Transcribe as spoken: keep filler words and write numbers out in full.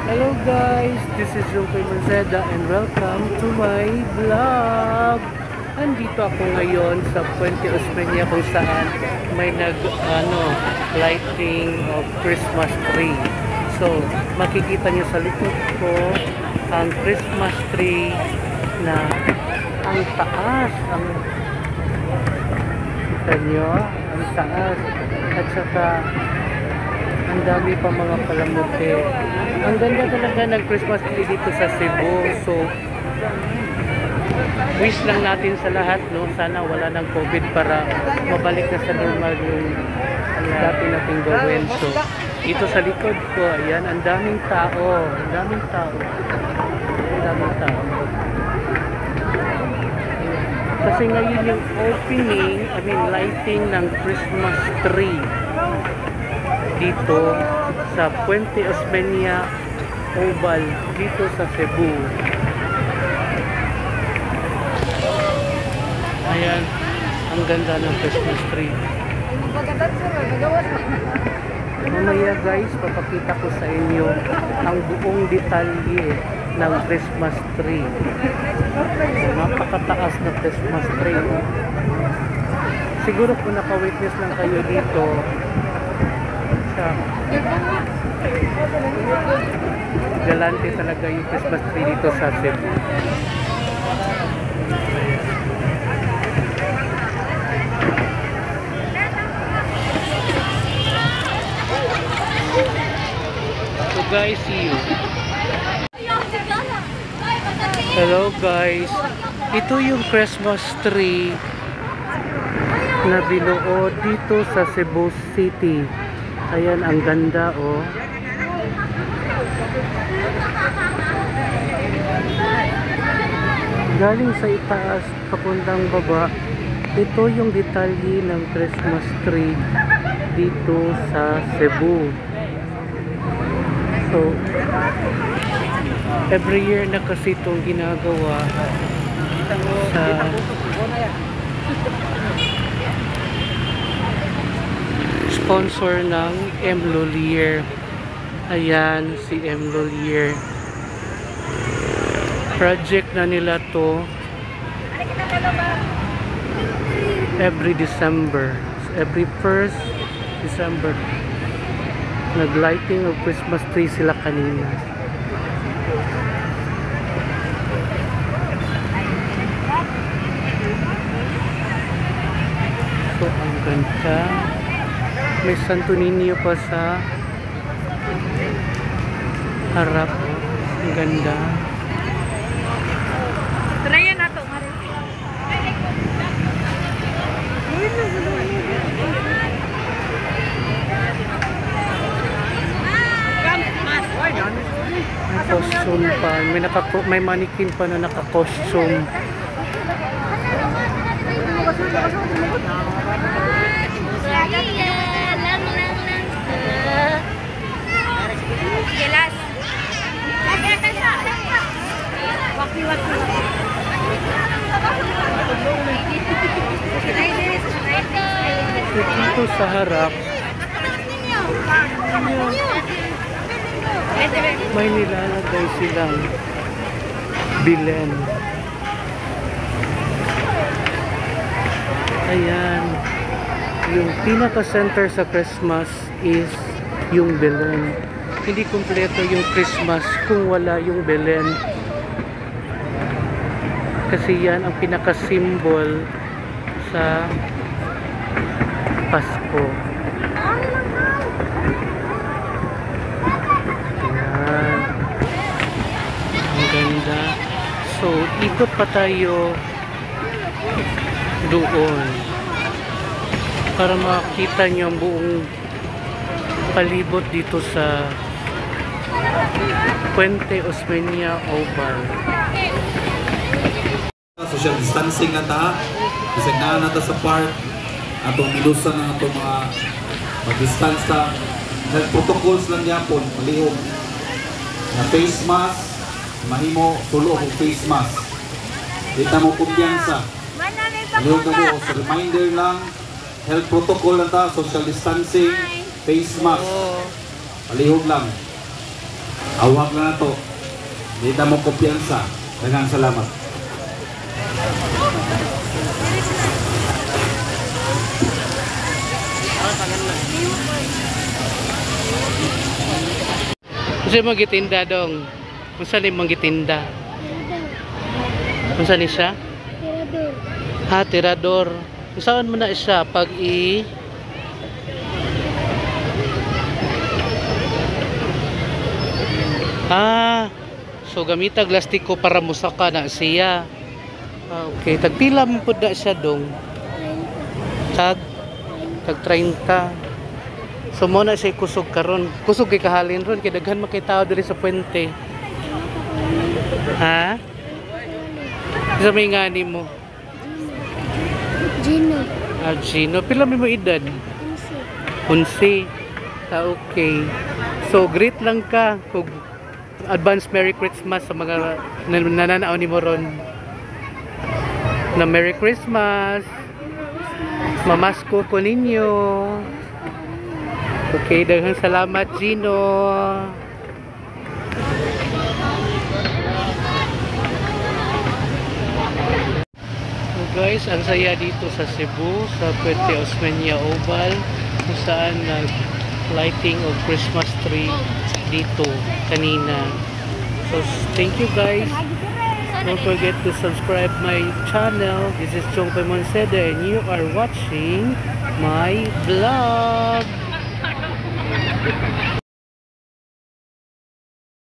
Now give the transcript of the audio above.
Hello guys, this is Joker Mazeda and welcome to my vlog. Andito ako ngayon sa Fuente, Osmeña kung saan may nag ano, lighting of Christmas tree. So, makikita niyo sa likod ko ang Christmas tree na ang taas, ang kita niyo, ang taas at saka ang dami pa mga palamuti. Ang ganda talaga ng Christmas tree dito sa Cebu. So, wish lang natin sa lahat, no? Sana wala ng COVID para mabalik na sa normal yung dati nating gawin. So, dito sa likod ko, ayan, ang daming tao. Ang daming tao. Ang daming tao. Kasi ngayon yung opening, I mean, lighting ng Christmas tree dito sa Fuente Osmeña Oval dito sa Cebu. Ayan, ang ganda ng Christmas tree. Mamaya guys, papakita ko sa inyo ang buong detalye ng Christmas tree. Napakataas na Christmas tree. Siguro kung naka-witness lang kayo dito, galante talaga yung Christmas tree dito sa Cebu. So guys, see you. Hello guys, ito yung Christmas tree na binuo dito sa Cebu City. Ayan, ang ganda, oh. Galing sa itaas, papuntang baba. Ito yung detalye ng Christmas tree dito sa Cebu. So, every year na kasi itong ginagawa sa sponsor ng M. Lolier. Ayan, si M. Lolier. Project na nila to every December. Every first December. Nag-lighting of Christmas tree sila kanina. So, ang ganda. May Santo Niño pa sa harap. Ang ganda. Tryan na to. May costume pa. May, naka, may mannequin pa na naka-costume. Jelas. Waki-waki. Dito sa harap, may nilalagay silang bilen. Ayan. Yung pinaka-center sa Christmas is yung Belen. Hindi kumpleto yung Christmas kung wala yung Belen. Kasi yan ang pinaka-symbol sa Pasko. Ayan. Ang ganda. So, ikot pa tayo doon para makita nyo ang buong palibot dito sa Fuente Osmeña Oval. Social distancing na ta, isagnahan na ta sa park, atong milusan na atong mga mag-distance ta. Health protocols lang yapon, malihog na face mask, mahimo tulo og face mask. Dita mo kumpiyansa. Malihog na mo, sa reminder lang, health protocol lang ta, social distancing, face mask. Malihog lang. Awag na to. Hindi na mo kumpiyansa. Daghang salamat. Kasi magitinda dong. Kung saan yung magitinda? Kung saan siya? Tirador. Ha, tirador. Kung saan mo na siya pag i... Ah, so gamitag lastiko para musaka na siya. Ah, okay, tagpila mo po na siya dong. Tag, tag thirty. So mo na siya kusog karon. Kusog kay kahalin ron kay daghan makita diri sa Fuente. Ha? Sa may ngani mo. Gino. Ah, Gino, pila mo edad? Unsi. Ah, okay. So great lang ka kung advance Merry Christmas sa mga nan- nananaw ni mo ron. Na Merry Christmas. Mamasko po ninyo. Okay, daghang salamat Gino. So guys, ang saya dito sa Cebu, sa Fuente Osmeña Oval, kung saan nag lighting of Christmas tree dito kanina. So thank you guys. Don't forget to subscribe my channel. This is Chong Monseda and you are watching my vlog.